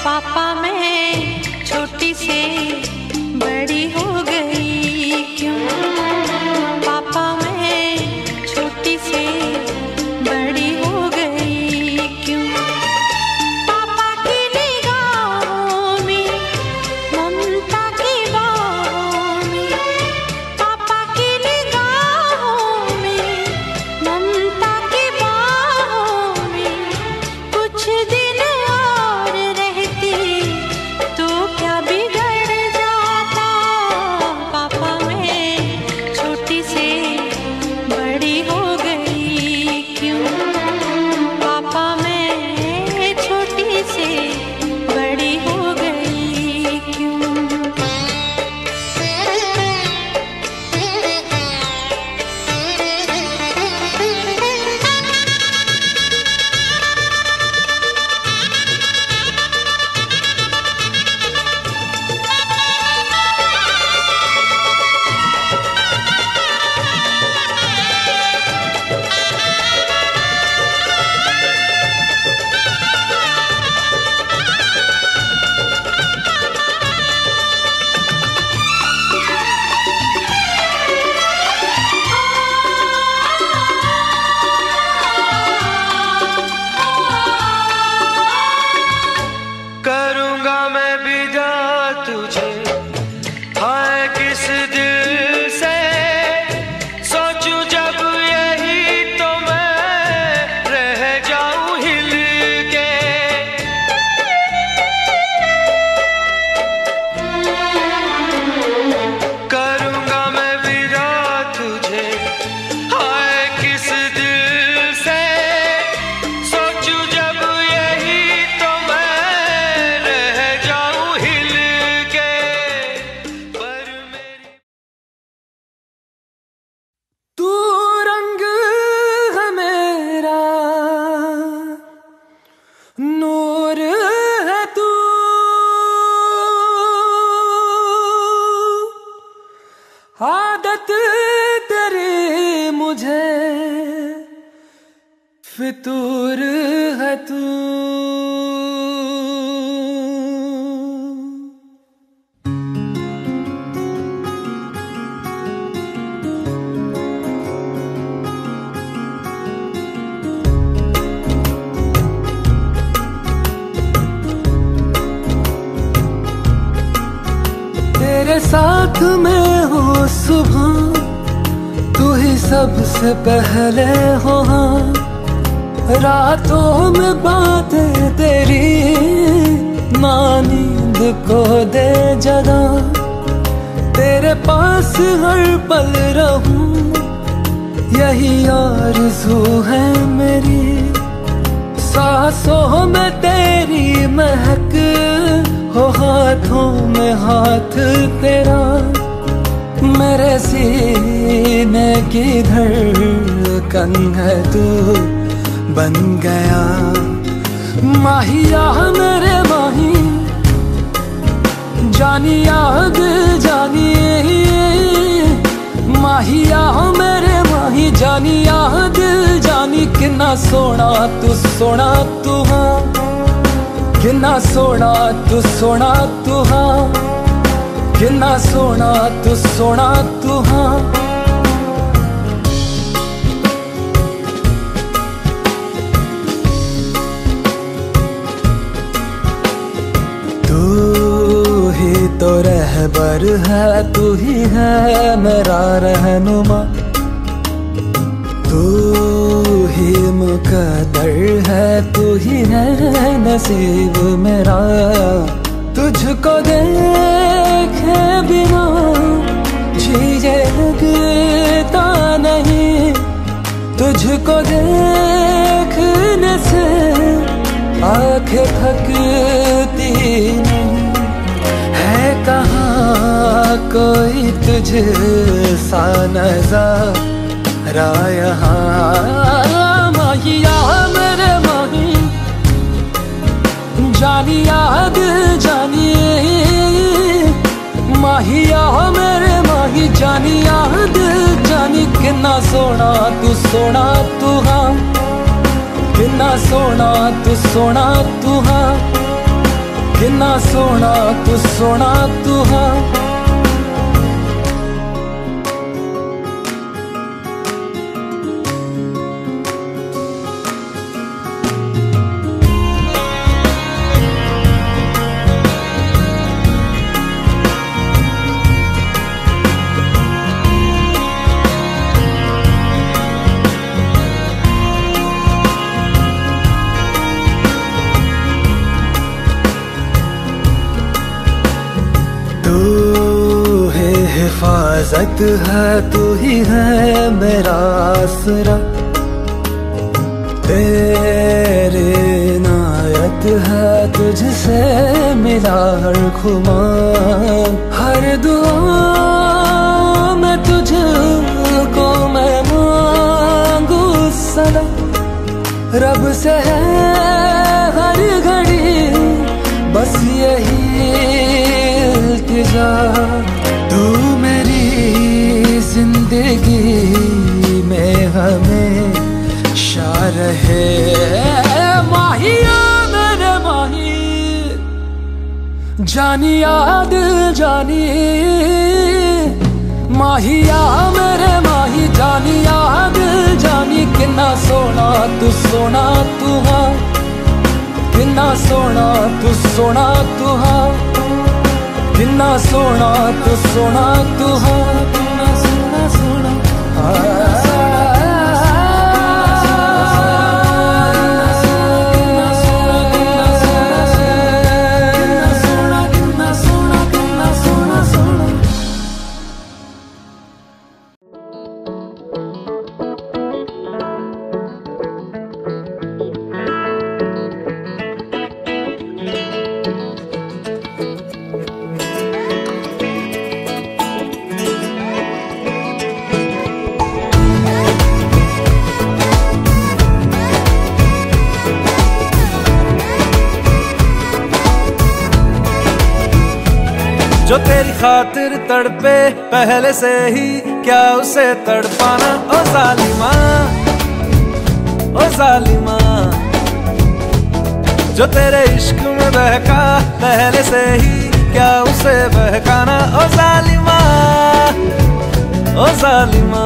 पापा मैं छोटी से बड़ी हो गई क्यों? पापा मैं छोटी से बड़ी हो गई क्यों? पापा की निगाहों में ममता की बाहों में, पापा की निगाहों में ममता की बाहों में कुछ दिन और रहती तो क्या बिगड़ जाता? पापा मैं छोटी से बड़ी हो गई क्यों? पापा मैं छोटी से बड़ी हो गई क्यों? करूंगा मैं विदा तुझे, हाय किस दिल से सोचूं जब यही तो मैं रह जाऊं हिल के। करूंगा मैं विदा तुझे, हाय किस दिल से सोचूं जब यही तो मैं रह जाऊं हिल के। पर मेरी तू रंग है मेरा, नूर है तू, आदत तेरी मुझे फितूर है तू। तेरे साथ मैं हूँ सुबह, तू ही सबसे पहले हो हाँ। रातों में बातें तेरी ना नींद को दे जगा। तेरे पास हर पल रहूं यही आरज़ू है मेरी। सांसों में तेरी महक हो, हाथों में हाथ तेरा। मेरे सीने की धड़कन है तू बन गया। माहिया मेरे माही, जानिया दिल जानिए। माहिया मेरे माही, जानिया दिल जानी। किन्ना सोना तू हाँ, किन्ना सोना तू हाँ, किन्ना सोना तू हाँ। तू ही तो रहबर है, तू ही है मेरा रहनुमा। तू ही मुकद्दर है, तू ही है नसीब मेरा। तुझको देखे बिना जिए लगता नहीं, तुझको देखने से आंखें थकती नहीं। है कहाँ कोई तुझ सा नज़ारा यहाँ। माहिया मेरे माही, जानिया दिल जानिए। माहिया मेरे माही, जानिया दिल जानी। किन्ना सोना तू हाँ, किन्ना सोना तू हाँ। किन्ना सोना तू हाँ। हिफाजत है तू ही है मेरा आसरा, तेरे इनायत है तुझसे मिला हर खुमा। हर दुआ में तुझको मैं मांगू सदा, रब से है हर घड़ी बस यही इल्तिजा। तू मेरी जिंदगी में हमेशा रहे। माहिया मेरे माही जानिया दिल जानी, माहिया मेरे माही जानिया दिल जानी। किन्ना सोना तू हाँ, किन्ना सोना तू हाँ, किन्ना सोना तू हाँ, किन्ना सोना जो तेरी खातिर तड़पे पहले से ही, क्या उसे तड़पाना। ओ जालिमा, ओ जालिमा, जो तेरे इश्क में बहका पहले से ही, क्या उसे बहकाना। ओ जालिमा, ओ जालिमा,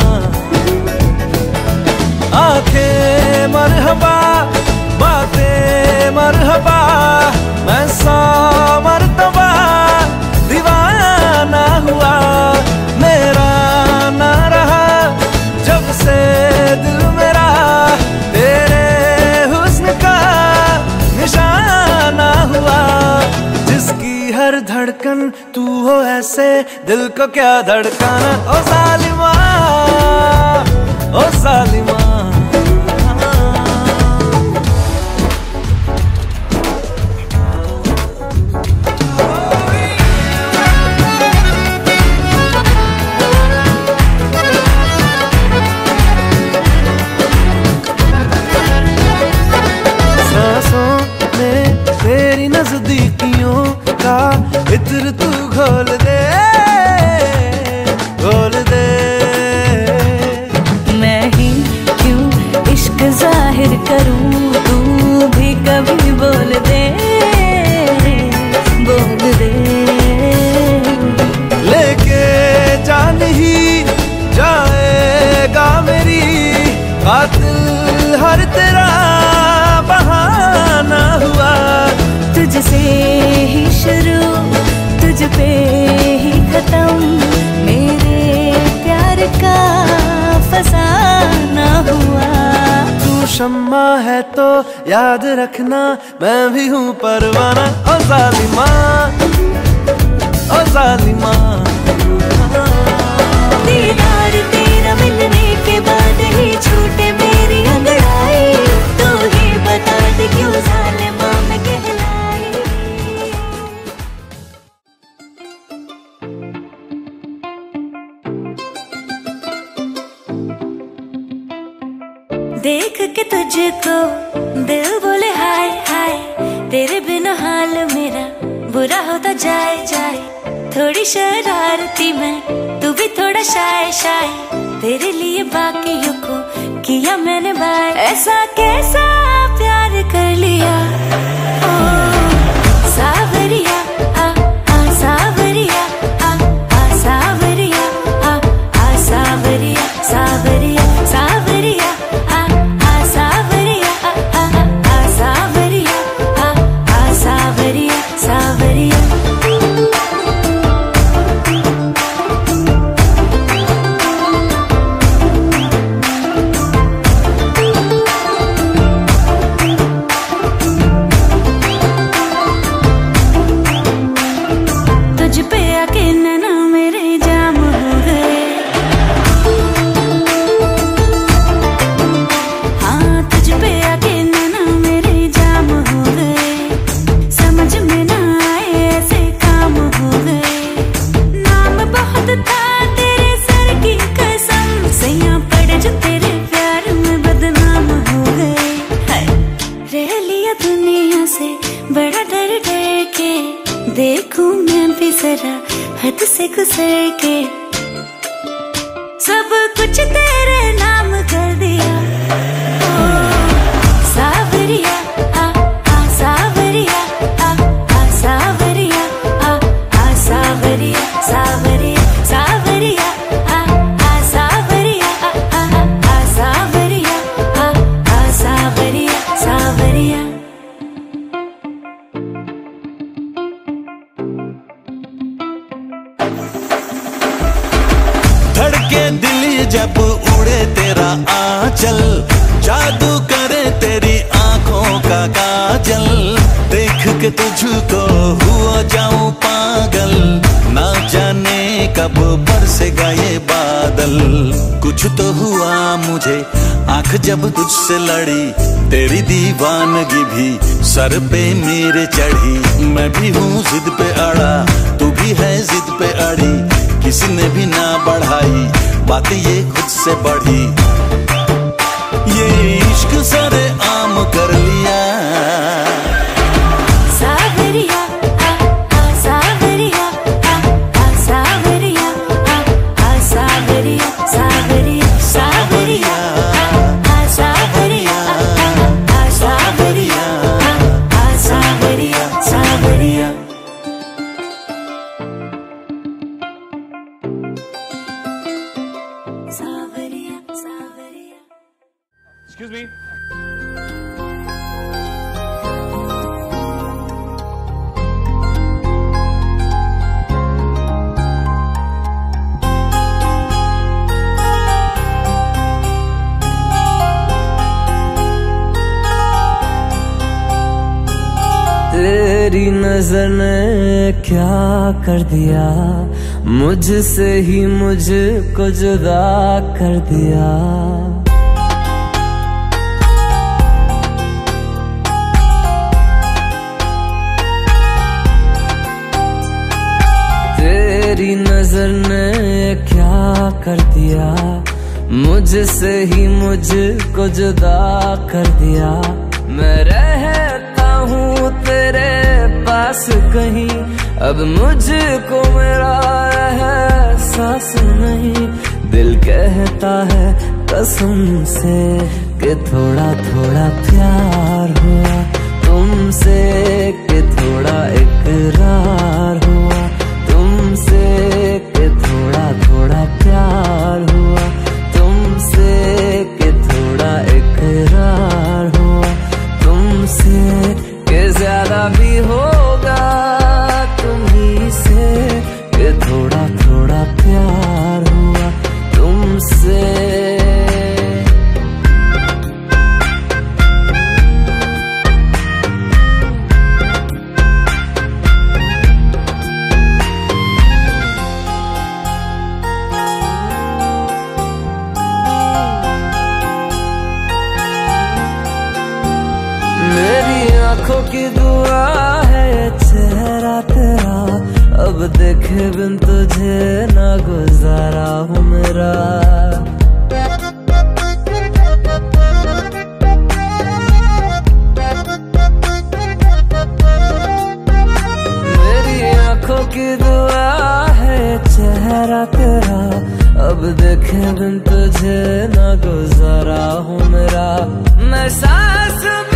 आंखें मरहबा बातें मरहबा, मैं 100 मरतबा दीवाना हुआ। मेरा ना रहा जब से दिल मेरा, तेरे हुस्न का निशाना हुआ। जिसकी हर धड़कन तू हो ऐसे, दिल को क्या धड़काना। ओ जालिमा, ओ जालिमा, तेरी नजदीकियों का इत्र तू घोल दे, घोल दे। मैं ही क्यों इश्क जाहिर करूं, तू भी कभी बोल दे, बोल दे। लेके जान ही जाएगा मेरी, कातिल हर तेरा बहाना हुआ। तुझसे ही शुरू तुझ पे ही खत्म, मेरे प्यार का फसाना हुआ। तू शम्मा है तो याद रखना, मैं भी हूँ परवाना। ओ जालिमा, ओ जालिमा, दीदार तेरा मिलने के बाद ही छूटे मेरी अंगड़ाई। तू ही बता दे क्यों जालिमा मैं कहलाई। देख के तुझको दिल बोले हाय हाय, तेरे बिना हाल मेरा बुरा होता जाए जाए। थोड़ी शरारती मैं, तू भी थोड़ा शाय शाय, तेरे लिए बाकियों को किया मैंने बाय। ऐसा कैसा प्यार कर लिया ओ सावर जरा हद से गुजर के, सब कुछ तेरे नाम कर दिया। सावरिया आ सावरिया आ सावरिया आ सावरिया सावरिया सावरिया आ सावरिया आ सावरिया आ सावरिया सावरिया। धड़के दिल जब उड़े तेरा आंचल, जादू करे तेरी आंखों का काजल, देख के तुझको हुआ जाऊं पागल, ना जाने कब बरसेगा ये बादल। कुछ तो हुआ मुझे आंख जब तुझसे लड़ी, तेरी दीवानगी भी सर पे मेरे चढ़ी। मैं भी हूँ जिद पे अड़ा, तू भी है जिद पे अड़ी, किसी ने भी ना बढ़ाई बातें ये खुद से बढ़ी। ये इश्क सरे आम कर लिया। सावरिया आ सावरिया आ सावरिया आ सावरिया सावरिया सावरिया आ सावरिया आ सावरिया आ सावरिया सावरिया। सावरिया सावरिया। Excuse me. तेरी नजर ने क्या कर दिया, मुझसे ही मुझको जुदा कर दिया। तेरी नजर ने क्या कर दिया, मुझसे ही मुझको जुदा कर दिया। मैं रहता हूँ तेरे पास कहीं, अब मुझको मेरा एहसास नहीं। दिल कहता है कसम से कि थोड़ा थोड़ा प्यार हुआ तुमसे, कि थोड़ा इकरार हुआ तुमसे, कि थोड़ा थोड़ा प्यार हुआ तुमसे, कि थोड़ा इकरार हुआ तुमसे, कि ज्यादा भी होगा तुम्ही से, कि थोड़ा थोड़ा प्यार हुआ तुमसे। आँखों की दुआ है चेहरा तेरा, अब देखे बिन तुझे ना गुजारा हूँ मेरा। मेरी आँखों की दुआ है चेहरा तेरा, अब देखे बिन तुझे ना गुजारा हूँ मेरा। मैं सांस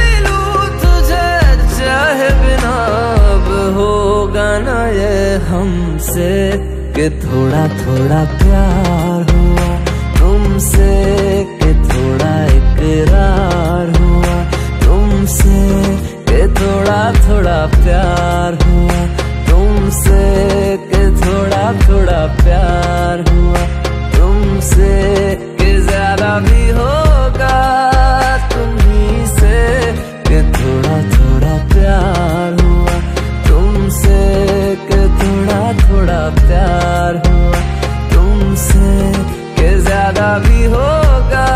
चाहे बिना अब होगा ना ये हमसे, कि थोड़ा थोड़ा प्यार हुआ तुमसे, कि थोड़ा इकरार हुआ तुमसे, कि थोड़ा थोड़ा प्यार हुआ तुमसे, कि थोड़ा थोड़ा प्यार हुआ तुमसे, कि ज्यादा भी होगा तुम्ही से, कि थोड़ा थोड़ा प्यार हुआ तुमसे, कि थोड़ा थोड़ा प्यार हुआ तुमसे, कि ज्यादा भी होगा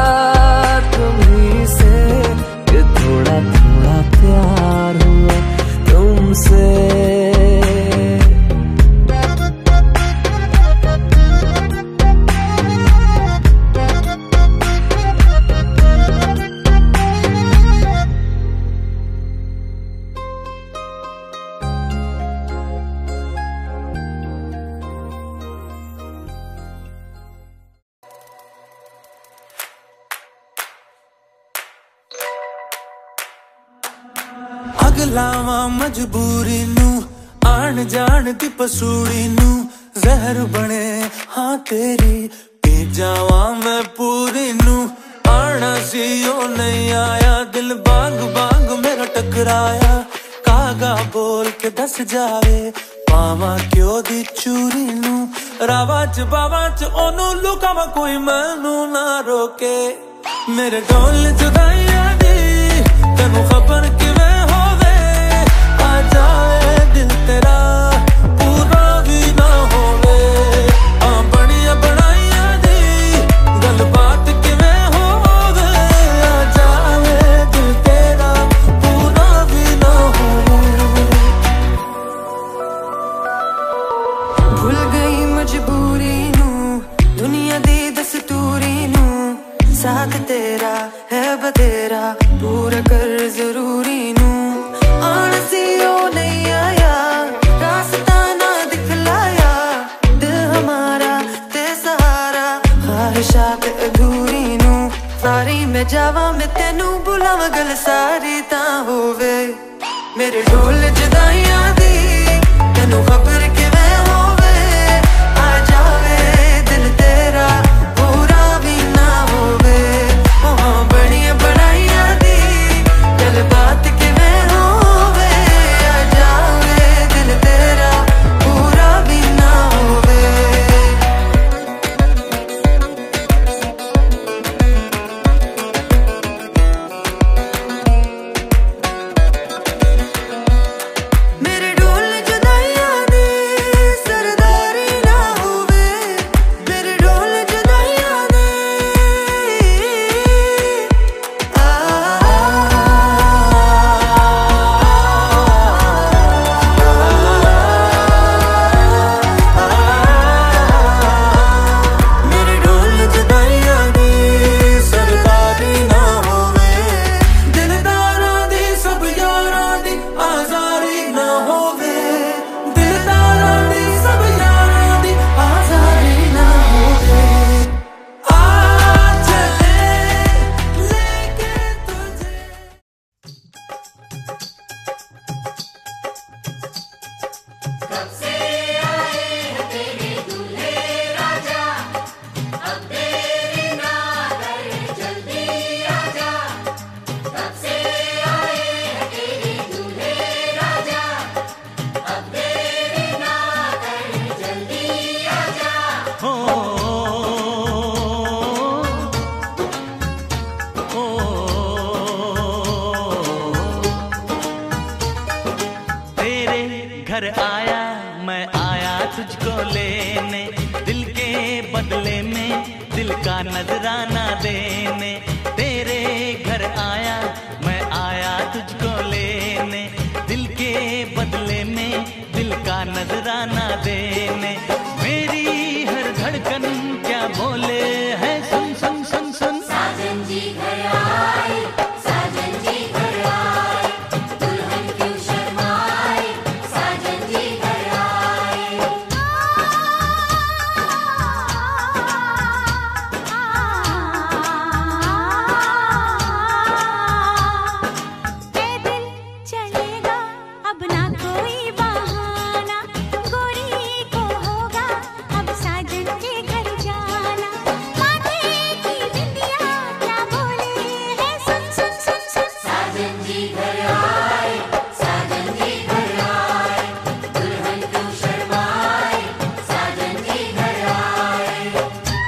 लावां मजबूरी नू, आन जान दी पसूड़ी नू, जहर बने हाँ तेरी, पी जावां मैं पूरी नू। आना सी ओ नहीं आया, दिल बांग बांग मेरा टकराया, कागा बोल के दस जावे, पावा क्यों दी चूरी नू। रावा च बावा च ओनू लुकावा, कोई मैनू ना रोके, मेरे ढोल जुदाइयां दी तेनू खबर किवें होवे, आ जावे दिल तेरा पूरा भी ना होवे, आ बनिया बनाइया दी गल बात किवें होवे, आ जावे दिल तेरा पूरा भी ना होवे। भूल गई मजबूरी नू, दुनिया दी दस्तूरी नू, साथ तेरा है बतेरा, पूरा कर जरूरी नू। आना सी ओ नहीं आया, रास्ता ना दिखलाया, दिल हमारा ते सहारा, ख्वाहिशात अधूरी नू। सारी मैं जावा मैं तेनू बुलावा, गल सारी ता होवे, मेरे ढोल जुदाइयां दी तेनू खबर किवें होवे, आ जावे दिल तेरा पूरा भी ना होवे, बनिया बनाइया दी गल बात किवें होवे, आ जावे दिल तेरा पूरा भी ना होवे। मेरे ढोल जुदाइयां दी सरदारी ना होवे, मेरे ढोल जुदाइयां दी मेरे ढोल जुदाइयां दी सरदारी ना होवे, दिलदारां दी सब यारां दी आजारी ना होवे, दिलदारां दी सब यारां दी आजारी ना होवे। आ चले लेके तुझे हो तेरे घर आया मैं आया तुझको लेने, दिल के बदले में दिल का नजराना देने। तेरे घर आया मैं आया तुझको लेने, दिल के बदले में दिल का नजराना देने। मेरी हर धड़कन क्या बोले है, सुन सुन सुन सुन। साजन जी घर आए, साजन जी घर आए, दुल्हन क्यों शर्माए, साजन जी घर आए। पैदल चलेगा अब ना कोई बहाना, गोरी को होगा अब साजन के घर जाना। माथे की बिंदिया क्या बोले है, सुन सुन सुन सुन। साजन जी घर आए, साजन जी घर आए, दुल्हन क्यों शर्माए, साजन जी घर आए।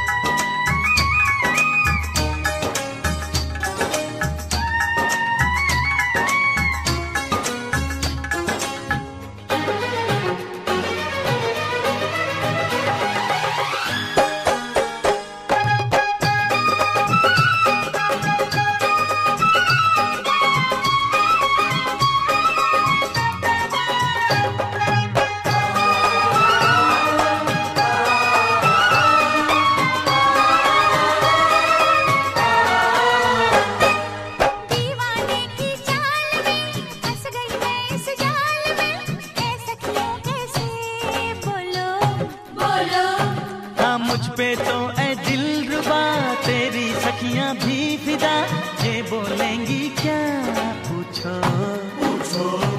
दीवाने की चाल में फंस गई मैं इस जाल में, ऐ सखियों कैसे बोलो बोलो। हाँ मुझ पे तो ऐ दिलरुबा तेरी सखियां भी फिदा, ये बोलेंगी क्या पूछो पूछो।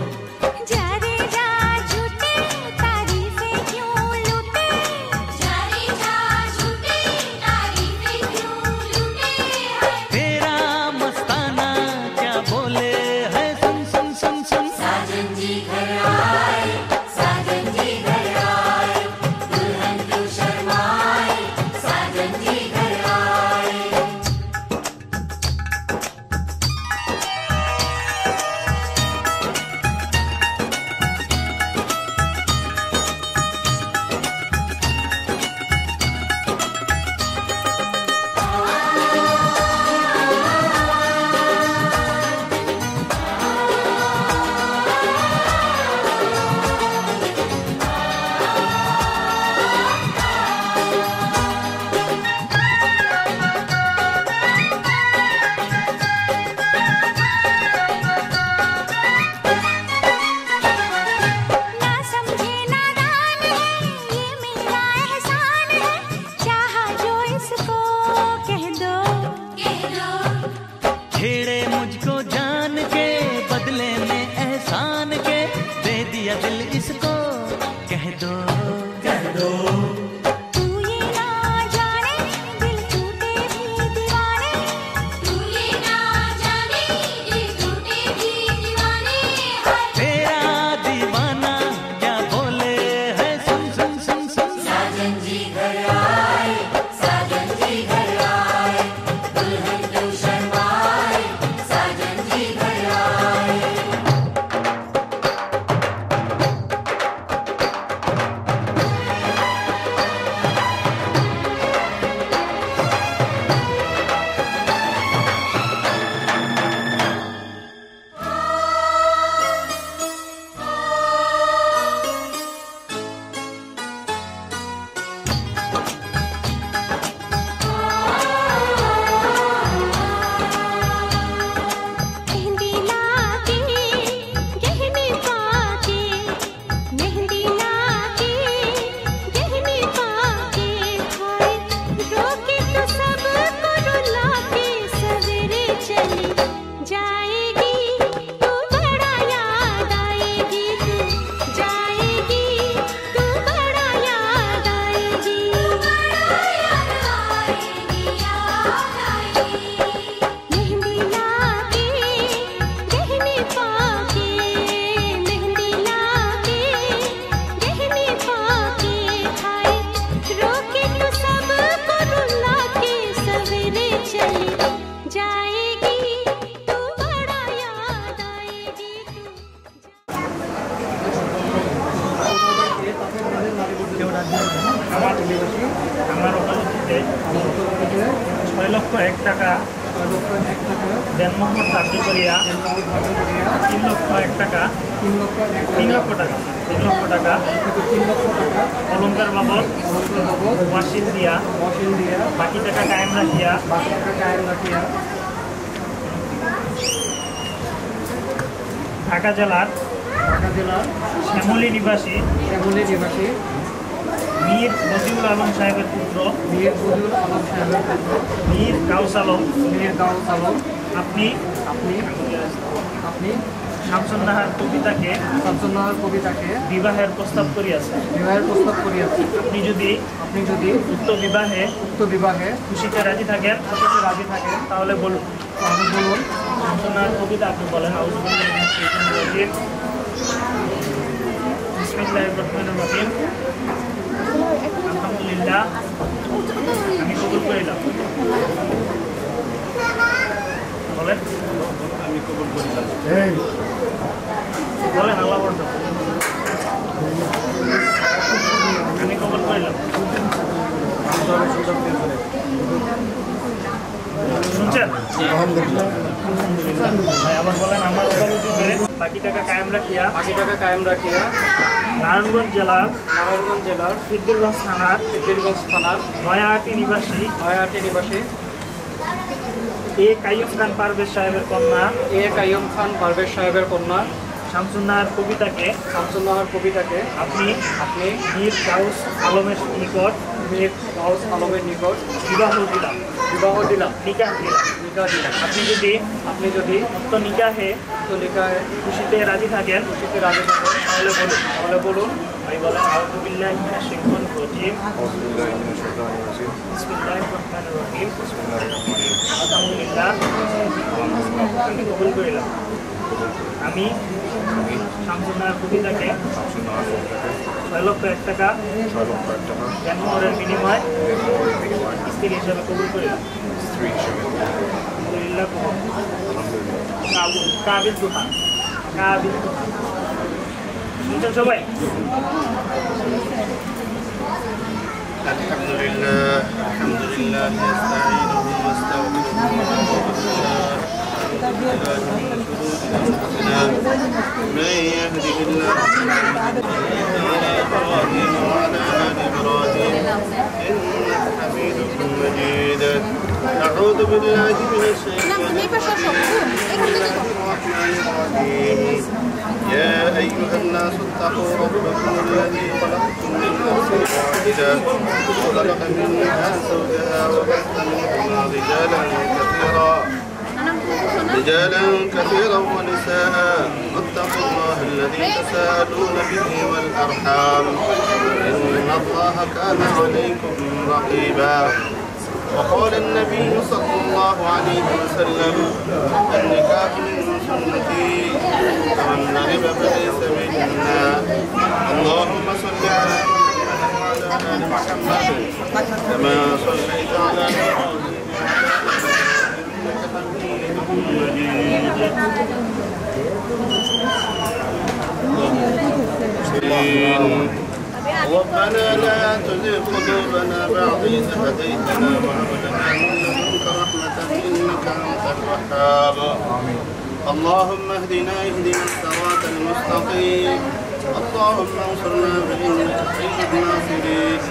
या दिल इसको कह दो तू ये ना जाने दिल टूटे भी दीवाने, तू ये ना जाने दिल टूटे भी दीवाने। तेरा दीवाना क्या बोले है सुन सुन सुन सुन। साजन जी घर आए, साजन जी घर आए, दुल्हन क्यों शर्माए, साजन जी घर आए। मेहंदी लाके गहने पाके, मेहंदी लाके गहने पाके, हाय रोके तो सबको रुला के सवेरे चली जाएगी, तू बड़ा याद आएगी, तू जाएगी, तू बड़ा याद आएगी, बड़ा याद आएगी, याद आएगी। मेहंदी लाके गहने पाके, मेहंदी लाके गहने पाके, हाय रोके तो सबको रुला के सवेरे चली जाएगी, तू बड़ा याद आएगी, আমার ওখানে 6,01,000 টাকা দেন মোহাম্মদ সার্জি করিয়া 3,01,000 টাকা 3 লক্ষ টাকা অলঙ্কার বাবদ ওয়াসিল দিয়া বাকি টাকা কায়েম রাখিয়া ঢাকা জেলার শ্যামলী নিবাসী মীর বদিউল আলম সাহেবের পুত্র মীর গাউস আলম আপনি শামসুন্নাহার কবিতাকে বিবাহের প্রস্তাব করিয়াছেন। আপনি যদি উক্ত বিবাহে খুশিতে রাজি থাকেন তাহলে বলুন। শামসুন্নাহার কবিতা আপনি বলেন। বিসমিল্লাহির রহমানির রহিম। আলহামদুলিল্লাহ, আমি কবুল করিলাম। বলেন আমি কবুল করিলাম। বলেন আল্লাহ বলতো আমি কবুল করিলাম। শুনছেন? আলহামদুলিল্লাহ। আবার বলেন আমার ওকালতি করে বাকি টাকা কায়েম রাখিয়া নারায়ণগঞ্জ জেলার সিদ্দিরগঞ্জ থানার নয়াহাটি নিবাসী এ কাইয়ুম খান পারভেজ সাহেবের কন্যা শামসুন্নাহার কবিতাকে আপনি মীর গাউস আলমের নিকট বিবাহ দিলাম, নিকাহ দিলাম। আপনি যদি উক্ত নিকাহে খুশিতে রাজি থাকেন তাহলে বলুন। ভাই বলেন আউযু বিল্লাহি মিনাশ শাইতানির রাজিম। বিসমিল্লাহির রহমানির রহিম। আলহামদুলিল্লাহ, আমি কবুল করিলাম। আমি শামসুন্নাহার কবিতাকে 6,01,000 টাকা জন্মহরের বিনিময় স্ত্রী হিসেবে কবুল করিলাম। আলহামদুলিল্লাহ। কাবিল দুহান শুনছেন সবাই? আলহামদুলিল্লাহ نستعينه ونستغفره من يهده الله إبراهيم وعلى آل إبراهيم إنك حميد مجيد. أعوذ بالله من الشيطان الرجيم. يا أيها الناس اتقوا ربكم الذي خلقكم من نفس واحدة وخلق منها زوجها وبث منهما رجالا كثيرا ونساء واتقوا الله الذي الذي تساءلون به والأرحام إن الله كان عليكم رقيبا. وقال النبي صلى الله عليه وسلم النكاح من سنتي ومن رغب فليس منا. اللهم صل على محمد وعلى آل محمد كما صليت على ربنا لا تزغ قلوبنا بعد إذ هديتنا وهب لنا من لدنك رحمة إنك أنت الوهاب. اللهم اهدنا الصراط المستقيم. اللهم انصرنا فإنك خير الناصرين.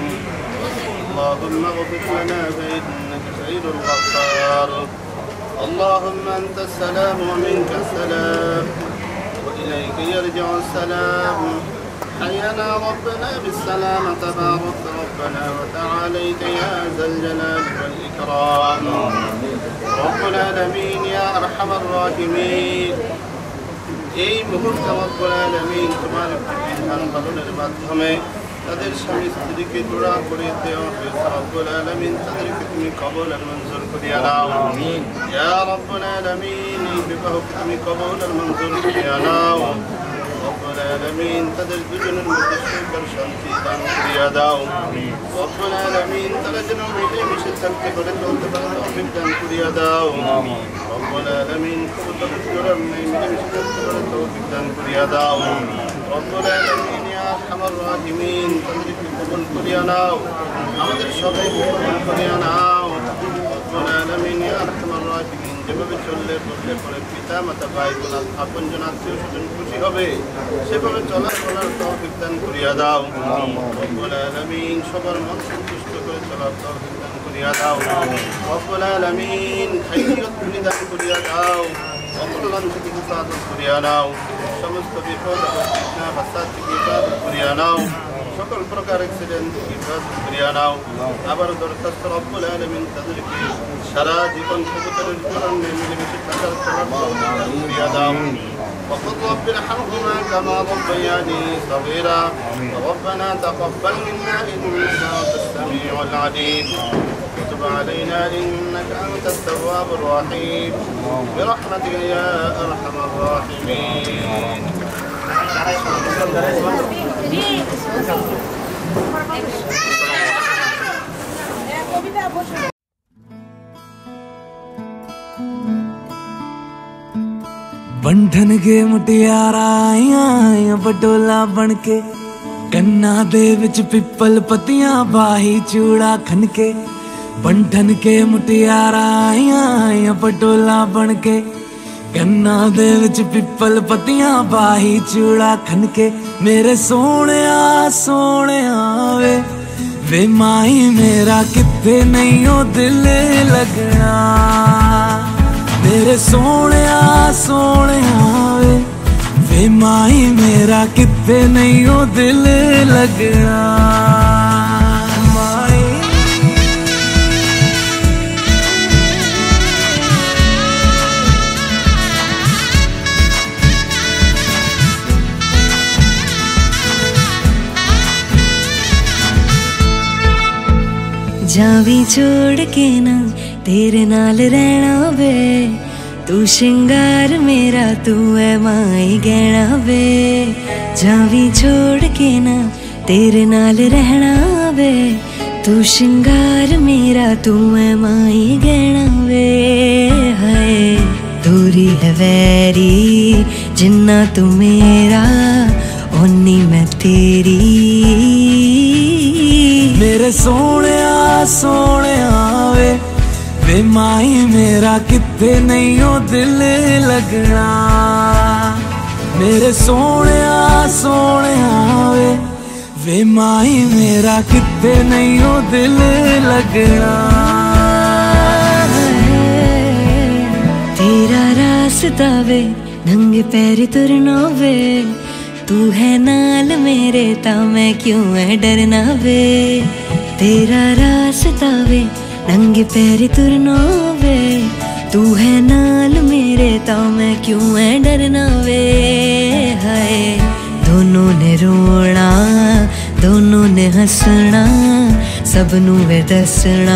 اللهم اغفر لنا فإنك خير الغفار. اللهم أنت السلام ومنك السلام وإليك يرجع السلام. حينا ربنا بالسلامة تبارك ربنا وتعاليت يا ذا الجلال والإكرام. رب العالمين يا أرحم الراحمين এই মুহূর্তে রব্বুল আলামিন তোমার বিধান পালনের মাধ্যমে তাদের স্বামী স্ত্রীকে জোড়া করে দেওয়া হয়েছে। রব্বুল আলামিন তাদেরকে তুমি কবুল আর মঞ্জুর করিয়া নাও। আমিন ইয়া রব্বুল আলামিন এই বিবাহকে তুমি কবুল আর মঞ্জুর করিয়া নাও। রব্বুল আলামিন তাদের দুজনের মধ্যে সুখ আর শান্তি দান করিয়া দাও। আমিন রব্বুল আলামিন তারা যেন মিলেমিশে থাকতে পারে, চলতে পারে, তৌফিক দান করিয়া দাও। আমিন রব্বুল আলামিন কবুতর জোড়ার নেই, মিলেমিশে থাকতে পারে, তৌফিক দান করিয়া দাও। রব্বুল আলামিন ইয়া আরহামার রাহিমিন তাদেরকে কবুল করিয়া নাও, আমাদের সবাইকে কবুল করিয়া নাও। রব্বুল আলামিন ইয়া আরহামার রাহিমিন যেভাবে চললে বললে পরে পিতা মাতা ভাই বোন আপনজন আত্মীয় স্বজন খুশি হবে সেভাবে চলার তৌফিক দান করিয়া দাও। রব্বুল আলামিন সবার মন সন্তুষ্ট করে চলার তৌফিক দান করিয়া দাও। রব্বুল আলামিন খাইরিয়ত দান করিয়া দাও। অকল্যাণ থেকে হেফাজত করিয়া নাও, সমস্ত বিপদ ফিতনা ফাসাদ থেকে হেফাজত করিয়া নাও, সকল প্রকার অ্যাক্সিডেন্ট থেকে হেফাজত করিয়া নাও। আবার দরখাস্ত রব্বুল আলামিন তাদেরকে সারা জীবন কবুতরের জোড়ায় মিলেমিশে থাকার চলার তৌফিক দান করিয়া দাও। وقل رب ارحمهما كما ربياني صغيرا. ربنا تقبل منا إنك أنت السميع العليم وتب علينا إنك أنت التواب الرحيم برحمتك يا أرحم الراحمين. बंधन के मुटियारा आइया बटोला बनके, कन्ना दे विच पिपल पतियां बाही चूड़ा खनके। बंधन के मुटियारा आइया बटोला बनके, कन्ना दे विच पिपल पतियां बाही चूड़ा खनके। मेरे सोने वे माही मेरा किथे नहीं ओ दिल लगना। मेरे सोने वे माही मेरा किथे नहीं ओ दिल लगना। जावी छोड़ के ना तेरे नाल रहना वे, तू श्रृंगार मेरा तू है माई गहना वे। जावी छोड़ के ना तेरे नाल रहना वे, तू श्रृंगार मेरा तू है माई गहना वे। हाय दूरी है वैरी जिन्ना तू मेरा ओनी मैं तेरी। मेरे सोने वे माही मेरा किथे नहीं ओ दिल लगना। मेरे सोने वे माही मेरा किथे नहीं ओ दिल लगना। तेरा रास्ता वे नंगे पैर तुरना वे, तू है नाल मेरे ता मैं क्यों है डरना वे। तेरा रास्ता वे नंगे पैर तुरना वे, तू है नाल मेरे ता मैं क्यों है डरना वे। हाय दोनों ने रोना दोनों ने हंसना सबनू वे दसना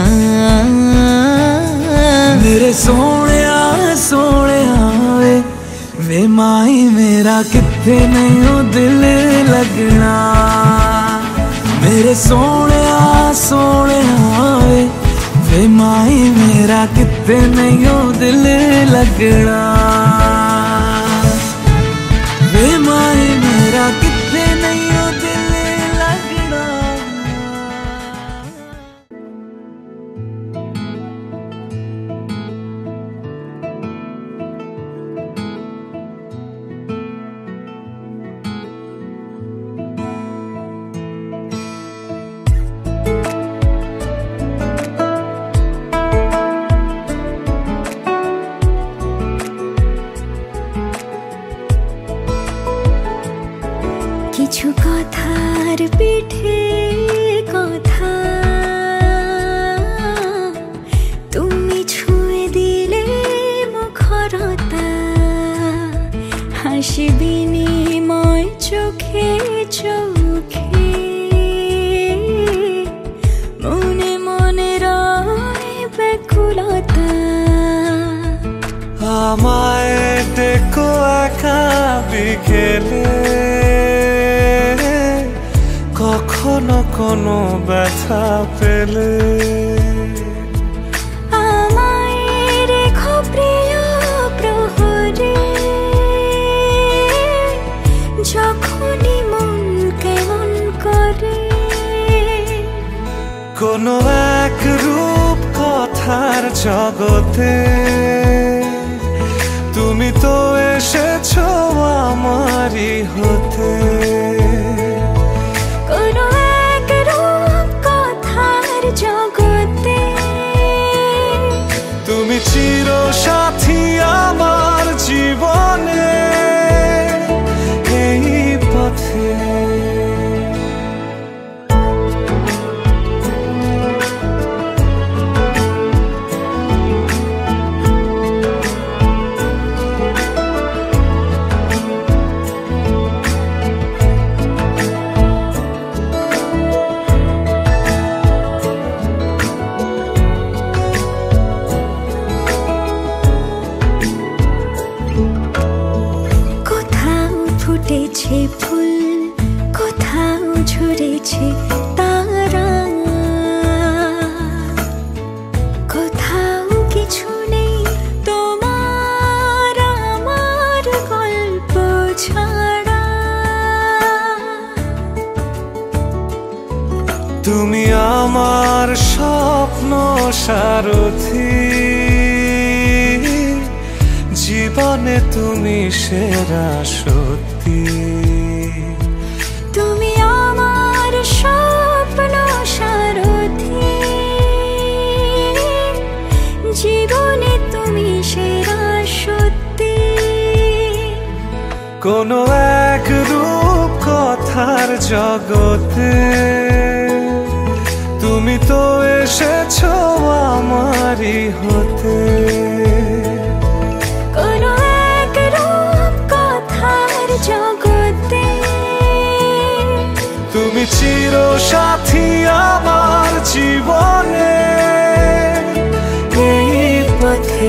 मेरे सोने सोने वे माही मेरा किथे नहीं हो दिल लगना मेरे सोने सोने वे माही मेरा किथे नहीं हो दिल लगना वे माही मेरा किथे नहीं हो दिल लगना কিছু কথার পিঠে কথা তুমি ছুঁয়ে দিলে মুখরতা হাসি বিনিময় চোখে চোখে মনে মনে রয় ব্যাকুলতা আমায় দেখো একা বিকেলে কখনো কোনো ব্যথা পেলে আমায় রেখো প্রিয় প্রহরে যখনই মন কেমন করে কোনো এক রূপ কথার জগতে তুমি তো এসেছো আমারই হতে কোনো এক রূপ কথার জগতে তুমি চির সাথী আমার জীবনে এই পথে ফুটেছে ফুল কোথাও ঝরেছে তারা কোথাও কিছু নেই তোমার আমার গল্প ছাড়া তুমি আমার স্বপ্ন সারথি জীবনে তুমি সেরা সত্যি তুমি আমার স্বপ্ন সারথি জীবনে তুমি সেরা সত্যি কোনো এক রূপ কথার জগতে তুমি তো এসেছো আমারই হতে কোনো এক রূপ কথার জগতে তুমি চির সাথী আমার জীবনে এই পথে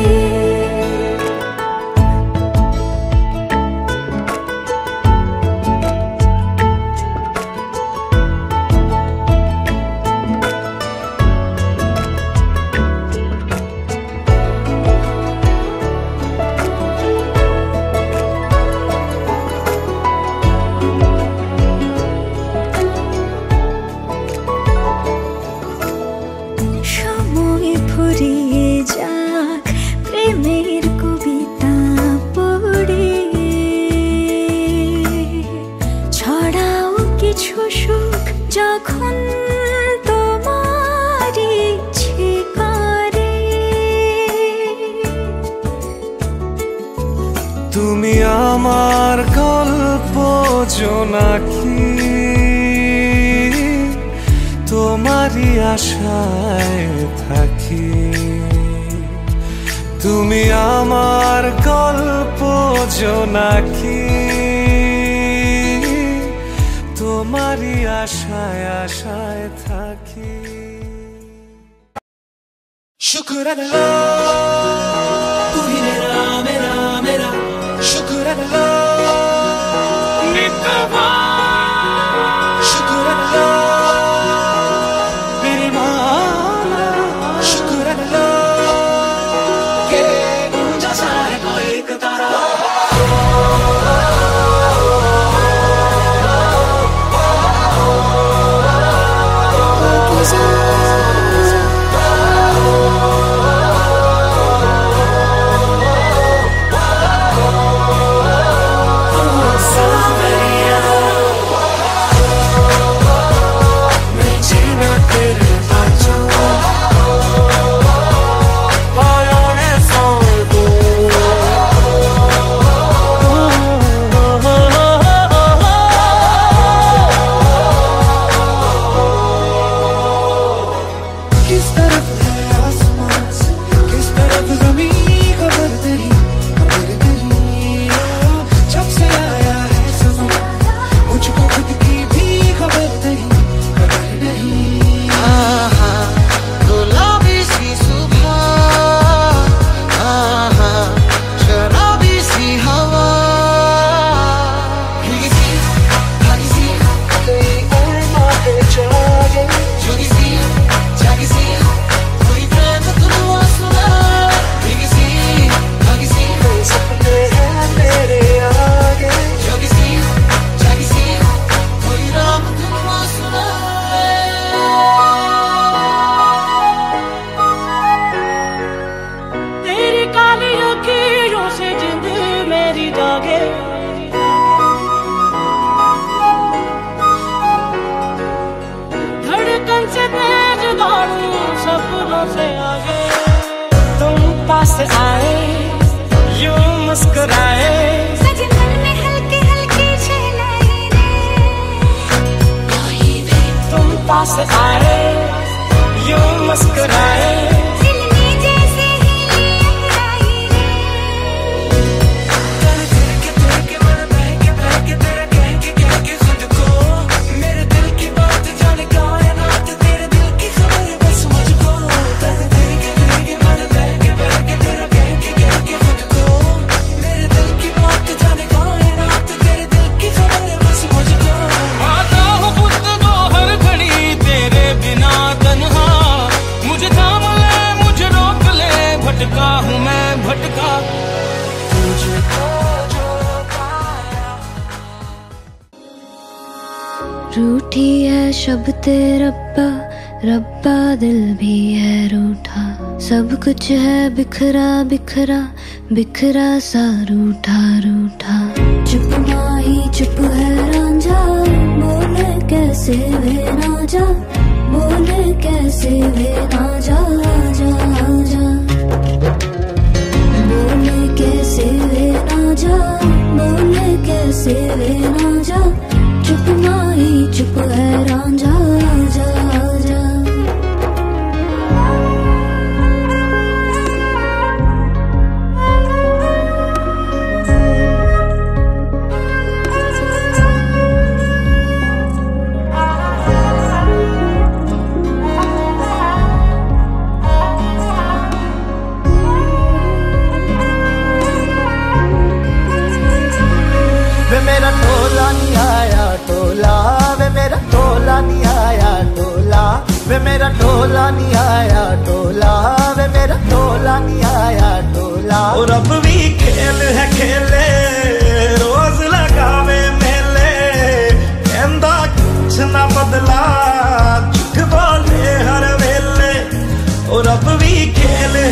যখন তোমার ইচ্ছে করে তুমি আমার গল্প জোনাকি তোমারই আশায় থাকি তুমি আমার গল্প জোনাকি मारी आशाएं आशाएं था कि शुक्र अल्लाह तू ही मेरा मेरा मेरा शुक्र अल्लाह नितवा शुक्र अल्लाह मेरे मौला शुक्र अल्लाह के ऊंचा सा है कोई एक तारा रूठी है शब्द रब्बा रब्बा दिल भी है रूठा सब कुछ है बिखरा बिखरा बिखरा सा रूठा रूठा चुप माही चुप है रांझा बोले कैसे वे ना जा बोले कैसे वे ना जा जा जा बोले कैसे वे ना जा बोले कैसे वे ना जा चुप माही चुप है रांझा जा जा वे मेरा टोला नहीं आया टोला वे मेरा टोला नहीं आया टोला वे मेरा टोला नहीं आया टोला वे मेरा टोला नहीं आया टोला और अब भी खेल है खेले रोज लगावे मेले कहंदा कुछ ना बदला झूठ बोले हर वेले और अब भी खेल